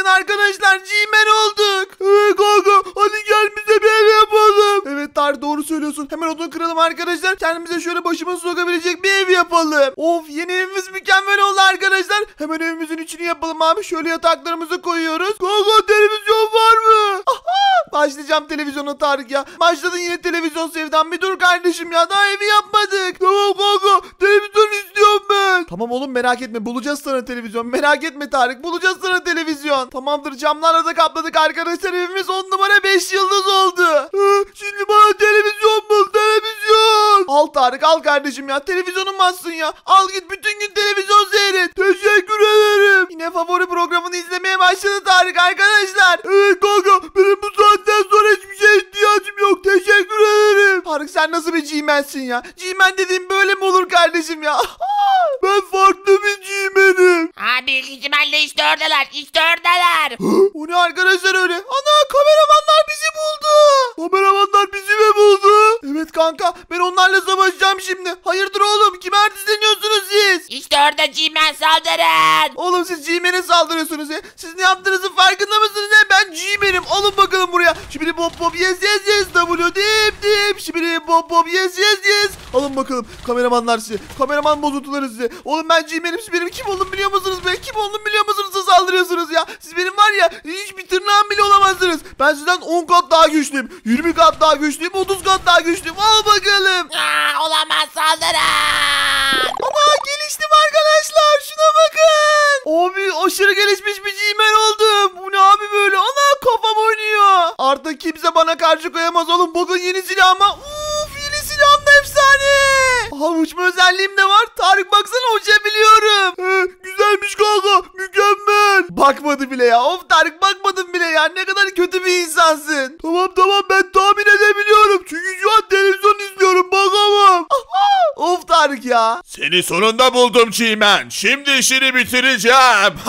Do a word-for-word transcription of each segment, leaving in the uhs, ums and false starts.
arkadaşlar, G-Man olduk. Evet kanka, hadi gel bize bir ev yapalım. Evet Tarık, doğru söylüyorsun. Hemen odun kıralım arkadaşlar. Kendimize şöyle başımızı sokabilecek bir ev yapalım. Of, yeni evimiz mükemmel oldu arkadaşlar. Hemen evimizin içini yapalım abi. Şöyle yataklarımızı koyuyoruz. Kanka, televizyon var mı? Aha, başlayacağım televizyona Tarık ya. Başladın yine televizyon sevdan. Bir dur kardeşim ya, daha evi yapmadık. Tamam kanka, televizyon istiyorum ben. Tamam oğlum, merak etme, bulacağız sana televizyon. Merak etme Tarık, bulacağız sana televizyon. Tamamdır, camlarla da kapladık arkadaşlar. Evimiz on numara beş yıldız oldu. Hı, şimdi bana televizyon bul, televizyon. Al Tarık, al kardeşim ya. Televizyonun varsın ya. Al git bütün gün televizyon seyret. Teşekkür ederim. Yine favori programını izlemeye başladı Tarık arkadaşlar. Evet kanka, benim bu saatten sonra hiçbir şeye ihtiyacım yok. Teşekkür ederim. Tarık, sen nasıl bir G-Man'sin ya? G-Man dediğin böyle mi olur kardeşim ya? Ben farklı bir G-Man'im. Abi G-Man'le işte oradalar, işte oradalar. O ne arkadaşlar öyle? Ana, kameramanlar bizi buldu. Kameramanlar bizi mi buldu? Evet kanka, ben onlarla savaşacağım şimdi. Hayırdır oğlum, kime artistleniyorsunuz siz? İşte orada G-Man, saldırın. Oğlum siz G-Man'e saldırıyorsunuz ya. Siz ne yaptığınızın farkında mısınız ya? Ben G-Man'im. Alın bakalım buraya. Şimdi pop pop yes yes yes. W dip dip. Şimdi pop pop yes yes yes. Alın bakalım kameramanlar size. Kameraman bozuntuları size. Oğlum ben G-Man'im. Siz benim kim oldum biliyor musunuz be? Kim oldum biliyor musunuz? Siz saldırıyorsunuz ya. Siz benim var ya, hiçbir tırnağım bile olamazsınız. Ben sizden on kat daha güçlüyüm. yirmi kat daha güçlüyüm. otuz kat daha güçlüyüm. Al bakalım. Aa, olamaz, saldırın. Ama geliştim arkadaşlar. Şuna bakın. Abi aşırı gelişmiş bir G-Man oldum. Bu ne abi böyle? Ana, kafam oynuyor. Artık kimse bana karşı koyamaz oğlum. Bakın yeni silahıma. Uf, yeni silahım da efsane. Aha, uçma özelliğim de var. Tarık baksana, uçabiliyorum. He, güzelmiş kanka. Mükemmel. Bakmadı bile ya. Of Tarık, bakmadın bile ya. Ne kadar kötü bir insansın. Tamam tamam, ben tahmin edebiliyorum. Çünkü şu an televizyon izliyorum. Bakamam. Aha, of Tarık ya. Seni sonunda buldum G-Man. Şimdi işini bitireceğim.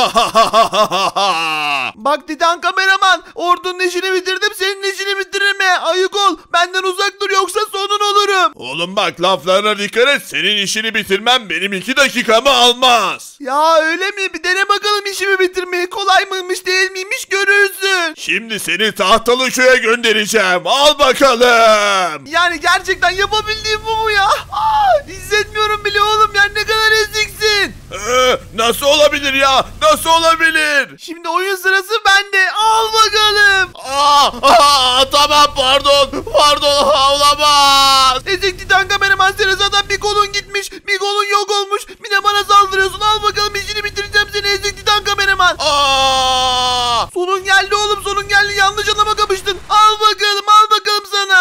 Bak Titan kameraman, ordunun işini bitirdim, senin işini bitiririm he. Ayık ol, benden uzak dur yoksa sonun olurum. Oğlum bak, laflarına dikkat et. Senin işini bitirmem benim iki dakikamı almaz. Ya öyle mi? Bir dene bakalım işimi bitirmeyi. Kolay mıymış değil miymiş görürsün. Şimdi seni tahtalı köye göndereceğim. Al bakalım. Yani gerçekten yapabildiğim bu mu ya? Aa, hissetmiyorum bile oğlum ya, ne kadar eziksin. Ee, nasıl olabilir ya? Nasıl olabilir? Şimdi oyun sırası bende. Al bakalım. Aa, aa, tamam, pardon. Pardon, ha, olamaz. Ezik Titan kameraman, senin zaten bir kolun gitmiş, bir kolun yok olmuş. Bir de bana saldırıyorsun. Al bakalım, işini bitireceğim seni ezik Titan kameraman. Aa! Sonun geldi oğlum, sonun geldi. Yanlış adama kapıştın. Al bakalım, al bakalım sana.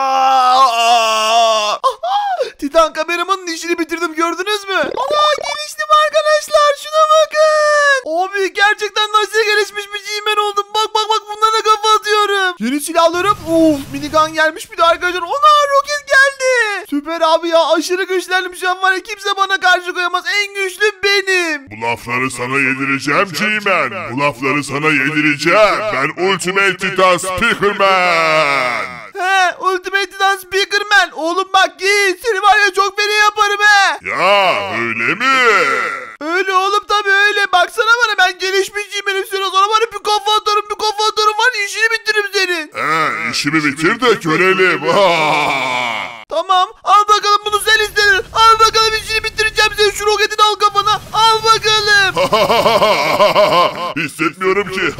Aa! Titan kameramanın işini bitirdim, gördünüz mü? Ana, geliştim arkadaşlar, şuna bakın. Abi gerçekten nasıl gelişmiş bir G-Man oldum. Bak bak bak, bunlara kafa atıyorum. Yeni silahlarım. Of, minigun gelmiş bir de arkadaşlar. Ona roket geldi. Süper abi ya, aşırı güçlendim şu an var ya, kimse bana karşı koyamaz. En güçlü benim. Bu lafları sana yedireceğim G-Man. Bu lafları sana yedireceğim. Ben Ultimate Titan Speakerman. He, Ultimate Titan Speakerman. Oğlum bak git, seni var ya çok fena yaparım he. Ya öyle mi? Öyle oğlum, tabii öyle. Baksana bana, ben gelişmiş G-Man'im. Sana sonra var ya, bir kafa atarım, bir kafa atarım var ya, işini bitiririm senin. He, işimi bitir de görelim. Tamam, al bakalım, bunu sen istedin. Al bakalım, işini bitireceğim senin, şu roketini al kafana. Al bakalım. Hissetmiyorum ki.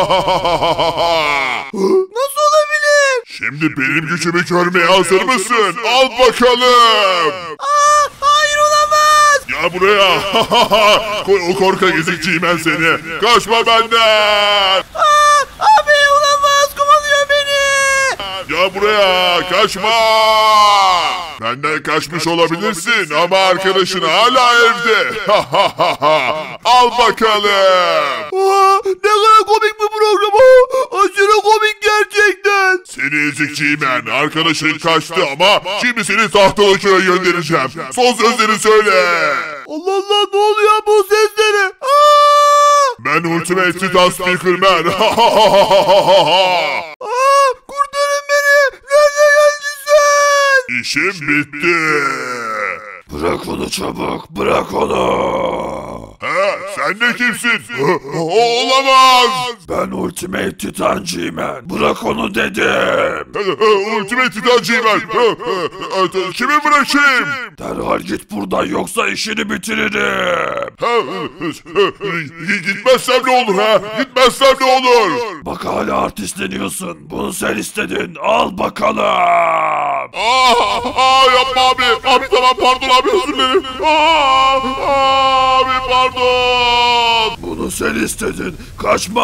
Nasıl olabilir? Şimdi benim gücümü görmeye hazır mısın? Al bakalım. Aa, hayır, olamaz. Ya buraya. O korkak ezik G-Man seni. Kaçma benden. Aa, abi olamaz, kovalıyor beni. Ya buraya, kaçma. Benden kaçmış olabilirsin ama arkadaşın hala evde. Al bakalım. Aa, ne kadar komik bir program. Aa, aşırı komik gerçekten. Seni ezik G-Man, arkadaşın kaçtı ama şimdi seni tahtalı köye göndereceğim. Son sözleri söyle. Allah Allah, ne oluyor bu seslere? Aa! Ben Ultimate Titan Speakerman. Aa, kurtarın beni. Nerede geldin sen? İşim bitti. Bırak onu çabuk, bırak onu. He, Sen de kimsin? Olamaz. Ben Ultimate Titan G-Man. Bırak onu dedim. Ultimate Titan G-Man. Kimi bırakayım? Derhal git buradan yoksa işini bitiririm. Gitmezsem ne olur ha? Gitmezsem ne olur? Bak hala artistleniyorsun. Bunu sen istedin. Al bakalım. Aa, aa yapma abi. Abi tamam pardon abi özür dilerim. Aa, abi pardon. Bunu sen istedin. Kaçma.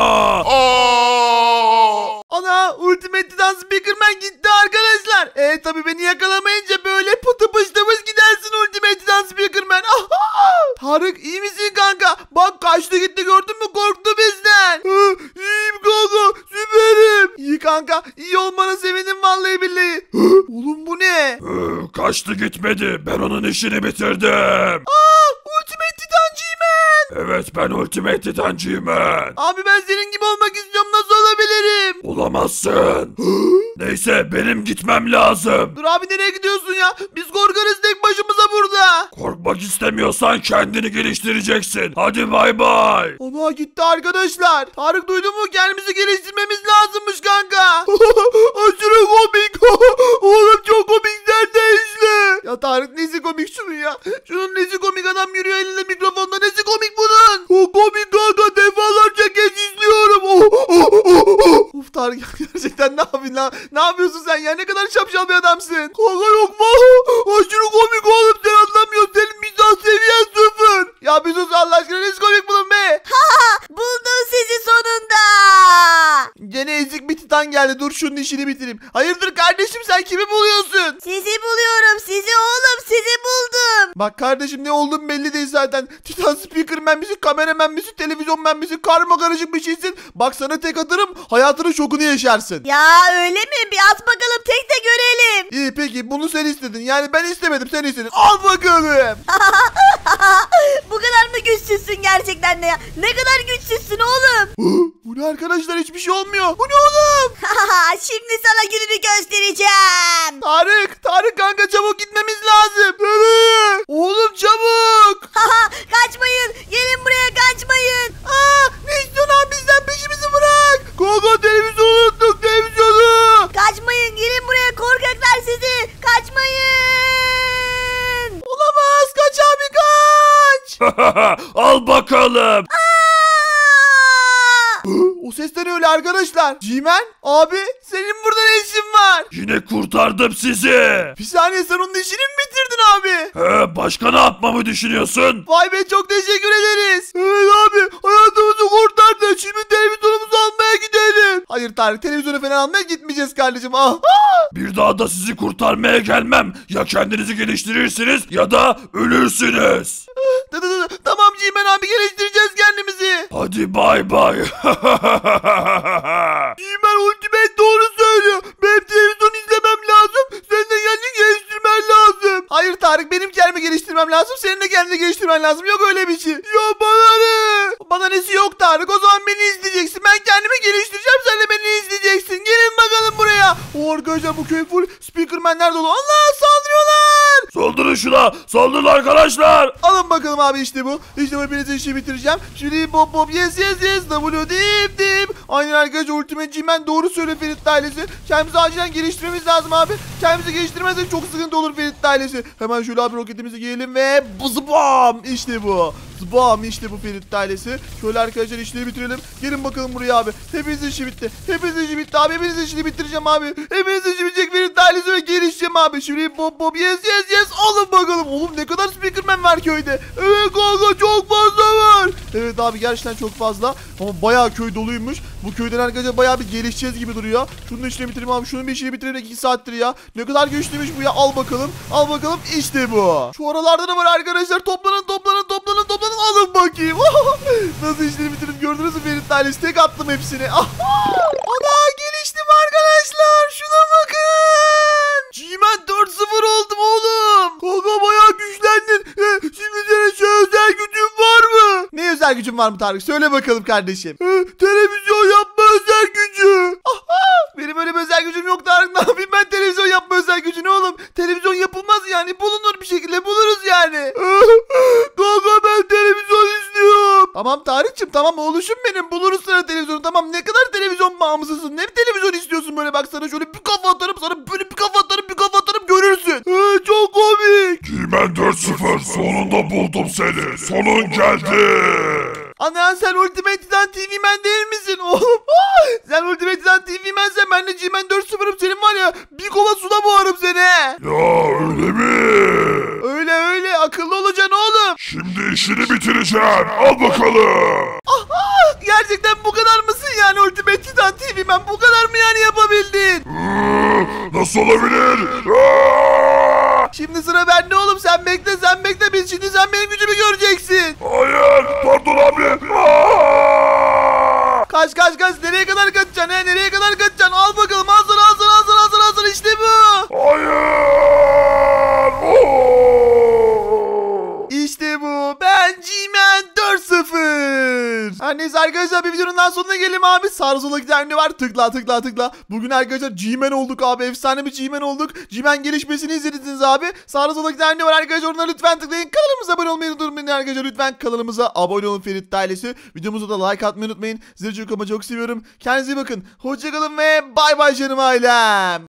Aa. Ana Ultimate Titan Speakerman gitti arkadaşlar. E tabi beni yakalamayınca böyle pıtı pıştımış gidersin Ultimate Titan Speakerman. Tarık iyi misin kanka? Bak kaçtı gitti gördün mü korktu bizden. Hı, iyiyim kanka süperim. İyi kanka iyi olmana sevindim vallahi billahi. Hı, oğlum bu ne? Ee, kaçtı gitmedi. Ben onun işini bitirdim. Aa Ultimate Titan G-Man. Evet ben Ultimate Titan G-Man. Abi ben senin gibi olmak istiyorum nasıl olabilirim? Olamazsın. Neyse benim gitmem lazım. Dur abi nereye gidiyorsun ya? Biz korkarız tek başımıza burada. Korkmak istemiyorsan kendini geliştireceksin. Hadi bay bay. Ana gitti arkadaşlar. Tarık duydun mu? Kendimizi geliştirmemiz lazımmış kanka. Aşırı komik. Oğlum çok komik işte. Ya Tarık nesi komik şunun ya? Şunun nesi komik adam yürüyor elinde mikrofonla nesi komik bunun? O komik kanka defalarca kez izliyorum. Uf Tarık gerçekten ne yapayım lan? Ne yapıyorsun sen ya? Ne kadar şapşal bir adamsın. Kanka yok mu? Aşırı komik oğlum sen anlamıyorsun. Senin mizah seviyen sıfır. Ya bir sus Allah aşkına nesi komik bunun be? Buldum sizi sonunda. Gene ezik bir titan geldi. Dur şunun işini bitireyim. Hayırdır kardeşim sen kimi buluyorsun? Sizi buluyorum. Sizi oğlum sizi buldum. Bak kardeşim ne olduğum belli değil zaten. Titan Speakerman misin, kameraman misin, televizyonman misin, karma karışık bir şeysin. Bak sana tek atarım hayatının şokunu yaşarsın. Ya öyle mi? Bir at bakalım tek de görelim. İyi peki bunu sen istedin. Yani ben istemedim sen istedin. Al bakalım. Bu kadar mı güçsüzsün gerçekten de ya? Ne kadar güçsüzsün oğlum. Bu ne arkadaşlar hiçbir şey olmuyor. Bu ne oğlum? Şimdi sana gününü göstereceğim. Tarık, Tarık kanka çabuk gitmemiz lazım. Nereye? Oğlum çabuk. Kaçmayın. Gelin buraya kaçmayın. Aa, ne istiyorsun abi bizden peşimizi bırak. Kanka televizyonu unuttuk televizyonu. Kaçmayın. Gelin buraya korkaklar sizi. Kaçmayın. Olamaz kaç abi kaç. Al bakalım. O sesler öyle arkadaşlar. G-Man abi senin burada ne işin var? Yine kurtardım sizi. Bir saniye sen onun işini mi bitirdin abi? He, başka ne yapmamı düşünüyorsun? Vay be çok teşekkür ederiz. Evet abi hayatımızı kurtardı. Şimdi televizyonumuzu almaya gidelim. Hayır Tarık televizyonu falan almaya gitmeyeceğiz kardeşim. Ah. Bir daha da sizi kurtarmaya gelmem. Ya kendinizi geliştirirsiniz ya da ölürsünüz. Da, da, da, tamam G-Man abi geliştireceğiz kendimizi. Hadi bay bay. G-Man Ultimate doğru söylüyor. Benim televizyon izlemem lazım. Sen de kendini geliştirmen lazım. Hayır Tarık benim kendimi geliştirmem lazım. Senin de kendini geliştirmen lazım. Yok öyle bir şey. Ya bana ne? Bana nesi yok Tarık. O zaman beni izleyeceksin. Ben kendimi geliştireceğim. Sen de beni izleyeceksin. Gelin bakalım buraya. O arkadaşlar bu köy full speakermanler dolu. Allah saldırıyorlar. Saldırın şuna. Saldırın arkadaşlar. Alın bakalım abi işte bu. İşte bu hepinizin işi bitireceğim. Şimdi pop pop yes yes yes. W dip dip. Aynen arkadaşlar Ultimate G-Man doğru söylüyor Ferit ailesi. Kendimizi acilen geliştirmemiz lazım abi. Kendimizi geliştirmezsek çok sıkıntı olur Ferit ailesi. Hemen şöyle abi roketimizi giyelim ve buzbam işte bu. Zbam işte bu Ferit ailesi. Şöyle arkadaşlar işleri bitirelim. Gelin bakalım buraya abi. Hepinizin işi bitti. Hepinizin işi bitti abi. Hepinizin işini bitireceğim abi. Hepinizin işi bitecek Ferit ailesi ve gelişeceğim abi. Şimdi pop pop yes yes yes. Alın bakalım. Oğlum ne kadar speakerman var köyde. Evet kanka çok fazla var. Evet abi gerçekten çok fazla. Ama bayağı köy doluymuş. Bu köyden arkadaşlar bayağı bir gelişeceğiz gibi duruyor. Şunun işini bitireyim abi. Şunun bir işini bitireyim iki saattir ya. Ne kadar güçlüymüş bu ya. Al bakalım. Al bakalım. İşte bu. Şu aralarda da var arkadaşlar. Toplanın toplanın toplanın toplanın. Alın bakayım. Nasıl işleri bitirdim gördünüz mü Ferit ailesi? Tek attım hepsini. Ana geliştim arkadaşlar. Şuna bakın. G-Man dört sıfır oldum oğlum. Kanka bayağı güçlendin. Ee, şimdi senin şu özel gücün var mı? Ne özel gücün var mı Tarık? Söyle bakalım kardeşim. Ee, televizyon yapma özel gücü. Benim öyle bir özel gücüm yok Tarık. Ne yapayım ben televizyon yapma özel gücünü oğlum? Televizyon yapılmaz yani. Bulunur bir şekilde buluruz yani. Kanka ben televizyon izliyorum. Tamam Tarık'cığım tamam oğluşum benim buluruz sana televizyonu tamam ne kadar televizyon bağımlısısın ne televizyon istiyorsun böyle bak sana şöyle bir kafa atarım sana böyle bir kafa atarım bir kafa atarım görürsün. Ee, çok komik. G-Man dört sıfır sonunda buldum seni. Sonun geldi. Ana sen Ultimate Titan T V Man değil misin oğlum? Sen Ultimate Titan T V Man'sen ben de G-Man dört sıfır'ım senin var ya bir kova suda boğarım seni. Ya öyle mi? Öyle öyle akıllı olacaksın oğlum. Şimdi işini bitireceğim. Al bakalım. Gerçekten bu kadar mısın yani Ultimate Titan T V Man bu kadar mı yani yapabildin? Ee, Nasıl olabilir? Aa! Şimdi sıra bende oğlum sen bekle sen bekle biz şimdi sen benim gücümü göreceksin. Hayır. Pardon abi. Aa! Kaç kaç kaç nereye kadar kaçacaksın he nereye kadar kaçacaksın al bakalım al sana al sana al sana al sana, al sana işte bu. Hayır. Oo! İşte bu ben G-Man dört sıfır. Her neyse arkadaşlar bir videonun daha sonuna gelelim abi. Sağ sola giden ne var tıkla tıkla tıkla. Bugün arkadaşlar G-Man olduk abi efsane bir G-Man olduk. G-Man gelişmesini izlediniz abi. Sağ sola giden ne var arkadaşlar onlara lütfen tıklayın. Kanalımıza abone olmayı unutmayın arkadaşlar lütfen kanalımıza abone olun Ferit ailesi. Videomuza da like atmayı unutmayın. Sizleri çok ama çok seviyorum. Kendinize iyi bakın. Hoşçakalın ve bay bay canım ailem.